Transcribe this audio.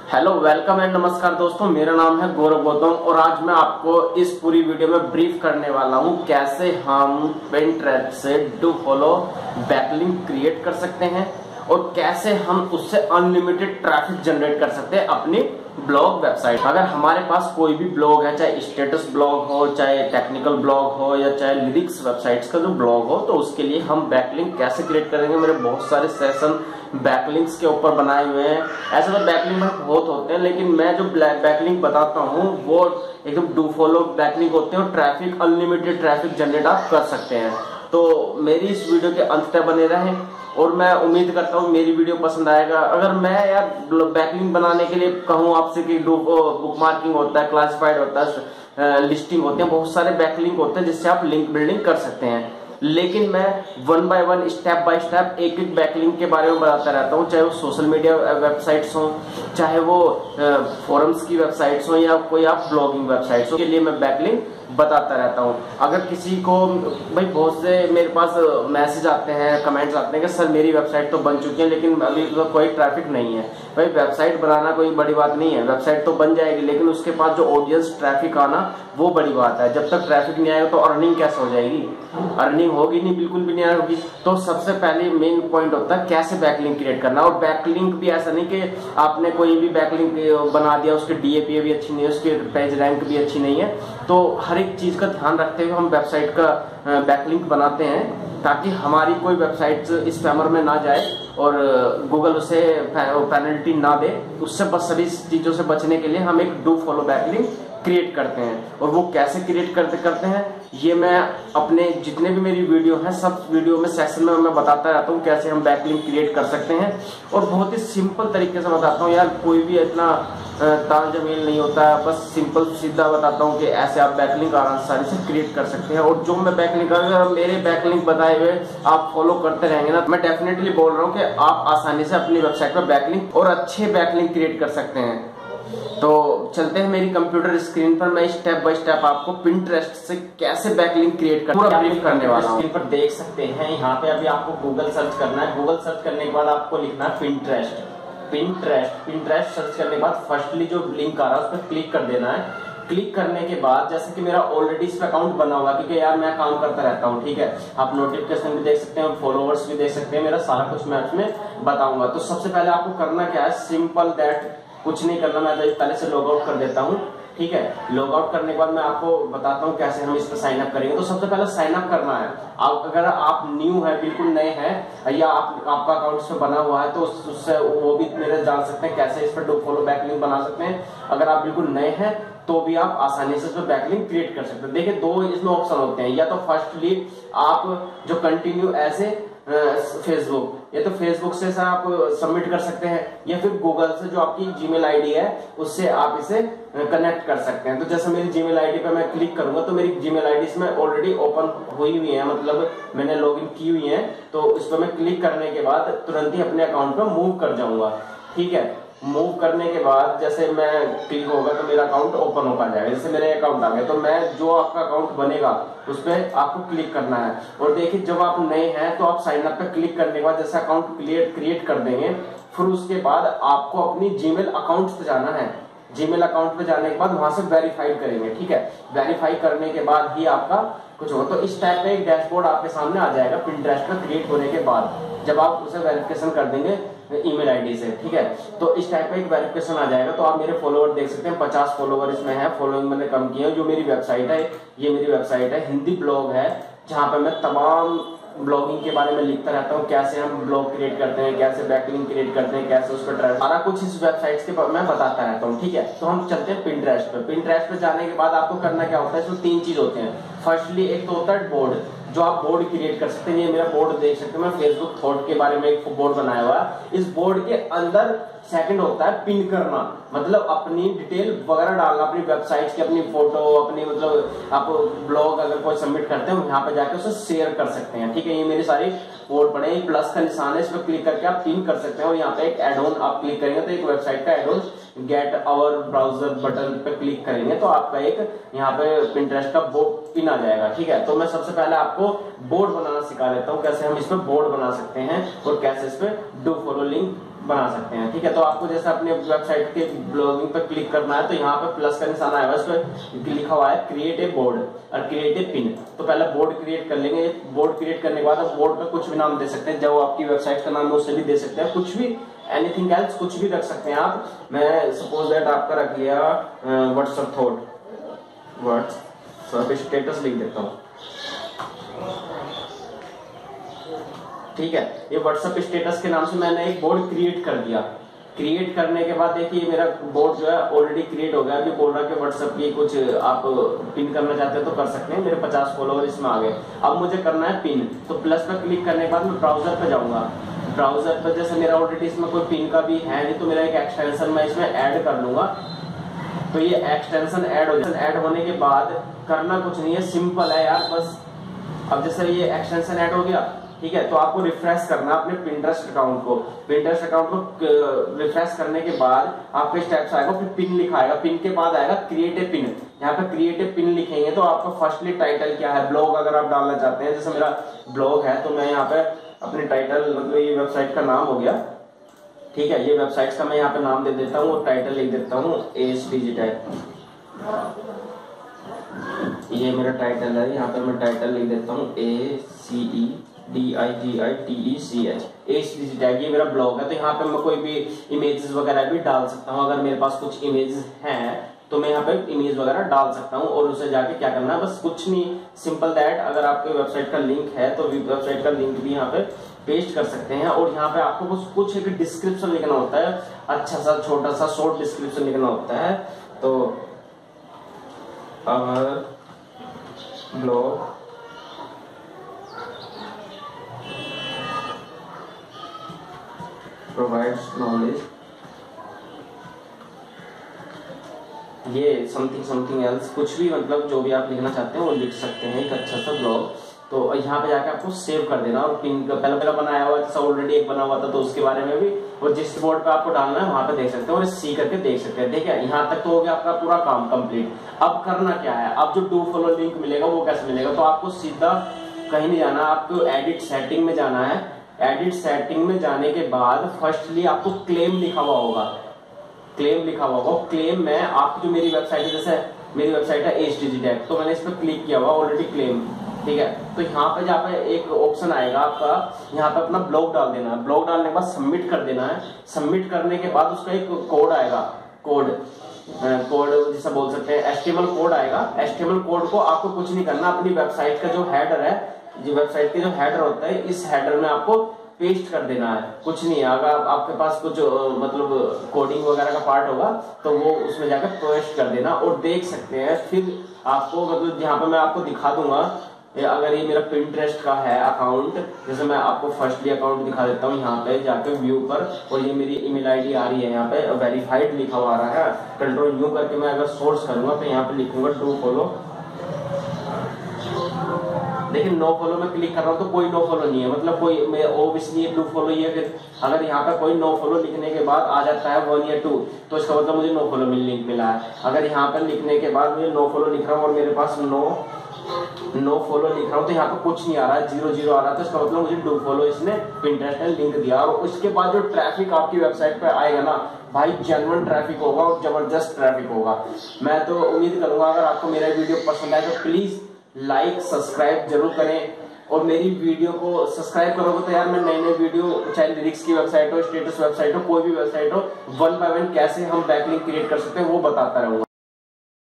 Hello, welcome and नमस्कार दोस्तों। मेरा नाम है गौरव गौतम और आज मैं आपको इस पूरी वीडियो में ब्रीफ करने वाला हूं कैसे हम पिंटरेस्ट से डू फॉलो बैकलिंक क्रिएट कर सकते हैं और कैसे हम उससे अनलिमिटेड ट्रैफिक जनरेट कर सकते हैं अपनी ब्लॉग वेबसाइट। अगर हमारे पास कोई भी ब्लॉग है, चाहे स्टेटस ब्लॉग हो, चाहे टेक्निकल ब्लॉग हो या चाहे लिरिक्स वेबसाइट्स का जो ब्लॉग हो, तो उसके लिए हम बैकलिंक कैसे क्रिएट करेंगे। मेरे बहुत सारे सेशन बैकलिंक्स के ऊपर बनाए हुए हैं। ऐसे तो बैकलिंक बहुत होते हैं, लेकिन मैं जो बैकलिंक बताता हूँ वो एकदम डू फॉलो बैकलिंक होते हैं और ट्रैफिक अनलिमिटेड ट्रैफिक जनरेट आप कर सकते हैं। तो मेरी इस वीडियो के अंत तक बने रहें और मैं उम्मीद करता हूँ मेरी वीडियो पसंद आएगा। अगर मैं यार बैकलिंक बनाने के लिए कहूँ आपसे कि बुक मार्किंग होता है, क्लासिफाइड होता है, लिस्टिंग होते हैं, बहुत सारे बैकलिंक होते हैं जिससे आप लिंक बिल्डिंग कर सकते हैं। लेकिन मैं one by one, step by step एक एक बैकलिंक के बारे में बताता रहता हूँ, चाहे वो सोशल मीडिया वेबसाइट्स हो, चाहे वो फोरम्स की वेबसाइट्स हो या कोई आप ब्लॉगिंग वेबसाइट्स हो, के लिए मैं बैकलिंक बताता रहता हूँ। अगर किसी को भाई बहुत से मेरे पास मैसेज आते हैं, कमेंट्स आते हैं कि सर मेरी वेबसाइट तो बन चुकी है लेकिन अभी तो कोई ट्रैफिक नहीं है। भाई वेबसाइट बनाना कोई बड़ी बात नहीं है, वेबसाइट तो बन जाएगी लेकिन उसके पास जो ऑडियंस ट्रैफिक आना वो बड़ी बात है। जब तक ट्रैफिक नहीं आएगा तो अर्निंग कैसे हो जाएगी? अर्निंग होगी नहीं, बिल्कुल भी नहीं होगी। तो सबसे पहले मेन पॉइंट होता है कैसे बैकलिंक क्रिएट करना। और बैकलिंक भी ऐसा नहीं कि आपने कोई भी बैकलिंक बना दिया, उसकी डीएपी भी अच्छी नहीं है, उसकी पेज रैंक भी अच्छी नहीं है। तो हर एक चीज का ध्यान रखते हुए हम वेबसाइट का बैकलिंक बनाते हैं ताकि हमारी कोई वेबसाइट स्पैमर में ना जाए और गूगल उसे पेनल्टी ना दे। उससे बस सभी चीजों से बचने के लिए हम एक डू फॉलो बैकलिंक क्रिएट करते हैं। और वो कैसे क्रिएट करते हैं ये मैं अपने जितने भी मेरी वीडियो हैं सब वीडियो में सेक्शन में मैं बताता रहता हूँ कैसे हम बैकलिंक क्रिएट कर सकते हैं। और बहुत ही सिंपल तरीके से बताता हूँ यार, कोई भी इतना ताल जमील नहीं होता है, बस सिंपल सीधा बताता हूँ कि ऐसे आप बैकलिंक आसानी से क्रिएट कर सकते हैं। और जो मैं बैकलिंक, अगर मेरे बैकलिंक बताए हुए आप फॉलो करते रहेंगे ना, मैं डेफिनेटली बोल रहा हूँ कि आप आसानी से अपनी वेबसाइट पर बैकलिंक और अच्छे बैकलिंक क्रिएट कर सकते हैं। तो चलते हैं मेरी कंप्यूटर स्क्रीन पर, मैं स्टेप बाय स्टेप आपको पिंटरेस्ट से कैसे बैकलिंक क्रिएट करना पूरा ब्रीफ करने वाला हूं। स्क्रीन पर देख सकते हैं यहाँ पे अभी आपको गूगल सर्च करना है। गूगल सर्च करने के बाद आपको लिखना है पिंटरेस्ट। पिंटरेस्ट सर्च करने के बाद फर्स्टली जो लिंक आ रहा है उस पर क्लिक कर देना है। क्लिक करने के बाद जैसे कि मेरा ऑलरेडी इस पे अकाउंट बना हुआ, क्योंकि यार मैं काम करता रहता हूँ, ठीक है। आप नोटिफिकेशन भी देख सकते हैं, फॉलोअर्स भी देख सकते हैं, मेरा सारा कुछ मैं इसमें बताऊंगा। तो सबसे पहले आपको करना क्या है, सिंपल दैट, कुछ नहीं करना। मैं पहले से लॉग आउट कर देता हूँ, ठीक है। लॉग आउट करने के बाद मैं आपको बताता हूँ कैसे हम इस पर साइन अप करेंगे। तो सबसे पहले साइन अप करना है। अगर आप न्यू है, बिल्कुल नए हैं, या आपका अकाउंट से बना हुआ है तो उससे वो भी मेरे जान सकते हैं कैसे इस पर डू फॉलो बैकलिंक बना सकते हैं। अगर आप बिल्कुल नए हैं तो भी आप आसानी से इस पर बैकलिंक क्रिएट कर सकते हैं। देखिए दो इसमें ऑप्शन होते हैं, या तो फर्स्टली आप जो कंटिन्यू ऐसे फेसबुक, या तो फेसबुक से आप सबमिट कर सकते हैं, या फिर गूगल से जो आपकी जीमेल आईडी है उससे आप इसे कनेक्ट कर सकते हैं। तो जैसे मेरी जीमेल आईडी पे मैं क्लिक करूंगा तो मेरी जीमेल आईडी इसमें ऑलरेडी ओपन हुई हुई है, मतलब मैंने लॉगिन की हुई है। तो इस पर मैं क्लिक करने के बाद तुरंत ही अपने अकाउंट पे मूव कर जाऊंगा, ठीक है। मूव करने के बाद जैसे मैं क्लिक होगा तो मेरा अकाउंट ओपन हो जाएगा। जैसे मेरे अकाउंट आ गए तो मैं जो आपका अकाउंट बनेगा उस पर आपको क्लिक करना है। और देखिए जब आप नए हैं तो आप साइन अप पे क्लिक करने के बाद जैसे अकाउंट क्रिएट कर देंगे, फिर उसके बाद आपको अपनी जीमेल अकाउंट पे जाना है। जीमेल अकाउंट पे जाने के बाद वहां से वेरीफाइड करेंगे, ठीक है। वेरीफाई करने के बाद ही आपका कुछ होगा। तो इस टाइप का एक डैशबोर्ड आपके सामने आ जाएगा पिंटरेस्ट पे क्रिएट होने के बाद, जब आप उसे वेरिफिकेशन कर देंगे ईमेल आईडी से, ठीक है। तो इस टाइप का एक वेरिफिकेशन आ जाएगा। तो आप मेरे फॉलोअर देख सकते हैं, 50 फॉलोअर इसमें है। फॉलोइंग मैंने कम किया है। जो मेरी वेबसाइट है, ये मेरी वेबसाइट है, हिंदी ब्लॉग है, जहां पे मैं तमाम ब्लॉगिंग के बारे में लिखता रहता हूँ, कैसे हम ब्लॉग क्रिएट करते हैं, कैसे बैकलिंक क्रिएट करते हैं, कैसे उस पर ट्रैफिक, सारा कुछ इस वेबसाइट के मैं बताता रहता हूँ, ठीक है। तो हम चलते हैं पिंटरेस्ट पे। पिंटरेस्ट पे जाने के बाद आपको करना क्या होता है, इसमें 3 चीज होते हैं। फर्स्टली एक तो होता है बोर्ड, जो आप बोर्ड क्रिएट कर सकते हैं। ये मेरा बोर्ड देख सकते हैं, मैं फेसबुक थॉट के बारे में एक बोर्ड बनाया हुआ है। इस बोर्ड के अंदर सेकंड होता है पिन करना, मतलब अपनी डिटेल वगैरह डालना, अपनी वेबसाइट की अपनी फोटो, अपनी मतलब आप ब्लॉग अगर कोई सबमिट करते हैं यहाँ पे जाके उसे शेयर कर सकते हैं, ठीक है। ये मेरी सारी बोर्ड पड़े, प्लस का निशान है, इस पर क्लिक करके आप पिन कर सकते हैं। और यहाँ पे एक एड ऑन आप क्लिक करेंगे तो एक वेबसाइट का add on get our browser button पे क्लिक करेंगे तो आपका एक यहाँ पे पिंटरेस्ट का बोर्ड पिन आ जाएगा, ठीक है। तो मैं सबसे पहले आपको बोर्ड बनाना सिखा देता हूँ, कैसे हम इसमें बोर्ड बना सकते हैं और कैसे इस पे डू फॉलो लिंक बना सकते हैं। ठीक है, तो आपको जैसे अपने वेबसाइट के ब्लॉगिंग पर क्लिक करना है तो यहाँ पे प्लस का निशान आएगा, उस पर लिखा हुआ है क्रिएट ए बोर्ड और क्रिएट ए पिन। तो पहले बोर्ड क्रिएट कर लेंगे। बोर्ड क्रिएट करने के बाद आप बोर्ड पे कुछ भी नाम दे सकते हैं, जो आपकी वेबसाइट का नाम है उसे भी दे सकते हैं, कुछ भी एनीथिंग एल्स कुछ भी रख सकते हैं आप। मैं सपोज दैट आपका रख लिया व्हाट्सएप थॉट, व्हाट्सएप स्टेटस लिख देता हूँ। ठीक है, ये व्हाट्सएप स्टेटस के नाम से मैंने एक बोर्ड क्रिएट कर दिया। क्रिएट करने के बाद देखिए मेरा बोर्ड जो है ऑलरेडी क्रिएट हो गया। अभी बोल रहा है कि व्हाट्सएप की कुछ आप पिन करना चाहते हैं तो कर सकते हैं। मेरे 50 फॉलोअर इसमें आ गए। अब मुझे करना है पिन, तो प्लस पे क्लिक करने के बाद मैं ब्राउजर पे जाऊंगा। ब्राउजर पर जैसे मेरा ऑलरेडी इसमें कोई पिन का भी है नहीं, तो मेरा एक एक्सटेंशन मैं इसमें ऐड कर लूंगा। तो ये एक्सटेंशन ऐड होने के बाद करना कुछ नहीं है, सिंपल है यार बस। अब जैसे ये एक्सटेंशन ऐड हो गया, ठीक है, तो आपको रिफ्रेश करना अपने पिंटरेस्ट अकाउंट को। पिंटरेस्ट अकाउंट को रिफ्रेश करने के बाद आपके स्टेप्स आएगा, फिर पिन लिखा आएगा, पिन के बाद आएगा क्रिएट ए पिन। यहाँ पे क्रिएट ए पिन लिखेंगे तो आपका फर्स्टली टाइटल क्या है, ब्लॉग अगर आप डालना चाहते हैं, जैसे मेरा ब्लॉग है तो मैं यहाँ पे अपने टाइटल, मतलब ये वेबसाइट का नाम हो गया। ठीक है, ये वेबसाइट का मैं यहाँ पे नाम दे देता हूँ और टाइटल लिख देता हूँ एस डिजिटल। ये मेरा टाइटल है, यहाँ पे मैं टाइटल लिख देता हूँ ACEDIGITECH एस डिजिटल। ये मेरा ब्लॉग है, तो यहाँ पे मैं कोई भी इमेजेस वगैरह भी डाल सकता हूँ। अगर मेरे पास कुछ इमेजेस हैं तो मैं यहाँ पे इमेज वगैरह डाल सकता हूँ और उसे जाके क्या करना है, बस कुछ नहीं, सिंपल दैट। अगर आपके वेबसाइट का लिंक है तो वेबसाइट का लिंक भी यहाँ पे पेस्ट कर सकते हैं। और यहाँ पे आपको बस कुछ एक डिस्क्रिप्शन लिखना होता है, अच्छा सा छोटा सा शॉर्ट डिस्क्रिप्शन लिखना होता है। तो ब्लॉग प्रोवाइड्स नॉलेज, ये समथिंग एल्स, कुछ भी मतलब जो भी आप लिखना चाहते हैं वो लिख सकते हैं, एक अच्छा सा ब्लॉग। तो यहाँ पे जाके आपको सेव कर देना और पिन पहले बनाया हुआ जैसा ऑलरेडी एक बना हुआ था तो उसके बारे में भी, और जिस बोर्ड पे आपको डालना है वहां पे देख सकते हैं और सी करके देख सकते हैं। देखिए यहाँ तक तो हो गया आपका पूरा काम कंप्लीट। अब करना क्या है, अब जो डू फॉलो लिंक मिलेगा वो कैसे मिलेगा, तो आपको सीधा कहीं नहीं जाना, आपको एडिट सेटिंग में जाना है। एडिट सेटिंग में जाने के बाद फर्स्टली आपको क्लेम लिखा हुआ होगा, क्लेम लिखा हुआ होगा। क्लेम में आपकी जो मेरी वेबसाइट है, जैसे मेरी वेबसाइट है एच डिजिटल, तो मैंने इस पर क्लिक किया हुआ ऑलरेडी क्लेम। ठीक है, तो यहाँ पे जहाँ पे एक ऑप्शन आएगा आपका, यहाँ पे अपना ब्लॉग डाल देना है। ब्लॉग डालने के बाद सबमिट कर देना है। सबमिट करने के बाद उसका एक कोड आएगा, कोड जैसा बोल सकते हैं, एचटीएमएल कोड आएगा। एचटीएमएल कोड को आपको कुछ नहीं करना, अपनी वेबसाइट का जो हेडर है, जो वेबसाइट के जो हेडर होता है, इस हेडर में आपको पेस्ट कर देना है। कुछ नहीं है, अगर आपके पास कुछ मतलब कोडिंग वगैरह का पार्ट होगा तो वो उसमें जाकर पेस्ट कर देना और देख सकते हैं। फिर आपको मतलब यहाँ पे मैं आपको दिखा दूंगा, अगर ये मेरा पिंटरेस्ट का है अकाउंट, जैसे मैं आपको फर्स्टली अकाउंट दिखा देता हूँ यहाँ पे जाके व्यू पर, और ये मेरी ईमेल आईडी आ रही है, यहाँ पे वेरीफाइड लिखा हुआ आ रहा है। कंट्रोल यू करके मैं अगर सोर्स करूंगा तो यहाँ पे लिखूंगा डू फॉलो। लेकिन नो फॉलो में क्लिक कर रहा हूँ तो कोई नो फॉलो नहीं है, मतलब कोई ओबियसली डू फॉलो ये है। अगर यहाँ पे कोई नो फॉलो लिखने के बाद आ जाता है 1 या 2 तो इसका मतलब मुझे नो फॉलो लिंक मिला है। अगर यहाँ पर लिखने के बाद मुझे नो फॉलो लिख रहा हूँ और मेरे पास नो फॉलो लिख रहा हूँ तो यहाँ पे कुछ नहीं आ रहा है, 0 आ रहा है, तो इसका मतलब मुझे डू फॉलो इसने पिंटरेस्ट ने लिंक दिया। और उसके बाद जो ट्रैफिक आपकी वेबसाइट पे आएगा ना भाई, जेन्युइन ट्रैफिक होगा और जबरदस्त ट्रैफिक होगा। मैं तो उम्मीद करूंगा अगर आपको मेरा वीडियो पसंद आए तो प्लीज लाइक सब्सक्राइब जरूर करें, और मेरी वीडियो को सब्सक्राइब करोगे तो यार मैं नए नए वीडियो, चाहे लिरिक्स की वेबसाइट हो, स्टेटस वेबसाइट हो, कोई भी वेबसाइट हो, 1 by 1 कैसे हम बैकलिंक क्रिएट कर सकते हैं वो बताता रहूंगा।